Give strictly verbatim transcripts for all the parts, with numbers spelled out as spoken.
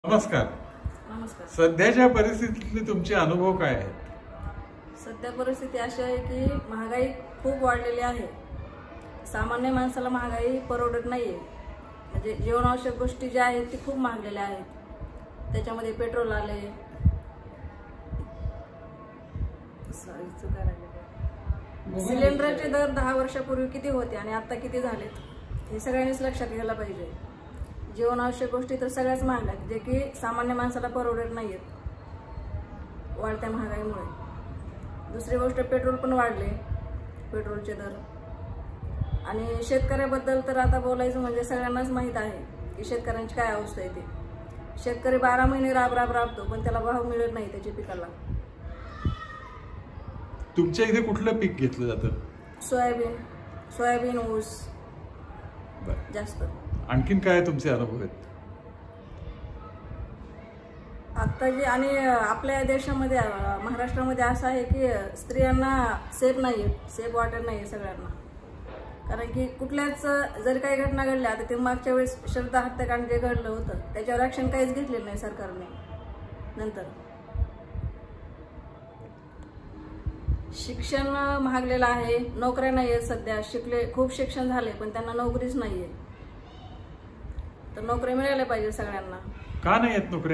नमस्कार. नमस्कार. सध्याच्या परिस्थितीतले तुमचे अनुभव काय आहेत? सध्या परिस्थिती अशी आहे की महागाई खूप वाढलेली आहे. सामान्य माणसाला महागाई परवडत नाहीये. म्हणजे जीवनावश्यक गोष्टी ज्या आहेत ती खूप महागलेल्या आहेत. त्याच्यामध्ये पेट्रोल आले, सिलेंडरचे दर दहा वर्षापूर्वी किती होते आणि आता किती झालेत हे सगळ्यांनीच लक्षात घ्यायला पाहिजे. जीवनावश्यक गोष्टी तर सगळ्याच महाग आहेत, जे की सामान्य माणसाला परवडत नाहीयेत वाढत्या महागाईमुळे. दुसरी गोष्ट, पेट्रोल पण वाढले, पेट्रोलचे दर. आणि शेतकऱ्याबद्दल तर आता बोलायचं म्हणजे सगळ्यांनाच माहीत आहे की शेतकऱ्यांची काय अवस्था आहे. ती शेतकरी बारा महिने राब राब राबतो पण त्याला भाव मिळत नाही त्याच्या पिकाला. तुमच्या इथे कुठलं पीक घेतलं जातं? सोयाबीन सोयाबीन ऊस जास्त. आणखीन काय तुमचे अनुभव आहेत आता जे? आणि आपल्या देशामध्ये महाराष्ट्रामध्ये असं आहे की स्त्रियांना सेफ नाहीये, सेफ वाटत नाही सगळ्यांना. कारण की कुठल्याच जर काही घटना घडल्या, आता ते मागच्या वेळेस श्रद्धा हत्याकांड जे घडलं होतं त्याच्यावर ऍक्शन काहीच घेतलेलं नाही सरकारने. नंतर शिक्षण महागलेलं आहे, नोकऱ्या नाही आहेत. सध्या शिकले, खूप शिक्षण झाले पण त्यांना नोकरीच नाहीये. तर नोकऱ्या मिळायला पाहिजे सगळ्यांना. का नाही आहेत नोकऱ्या?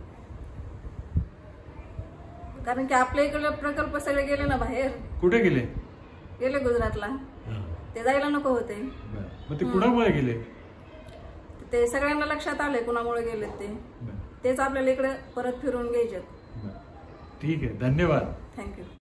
कारण की आपल्या इकडे प्रकल्प सगळे गेले ना बाहेर. कुठे गेले? गेले गुजरातला. ते जायला नको होते. मग ते कुणामुळे गेले? ते सगळ्यांना लक्षात आले कुणामुळे गेले ते. तेच आपल्याला इकडे परत फिरून घ्यायचे. ठीक आहे, धन्यवाद. थँक्यू.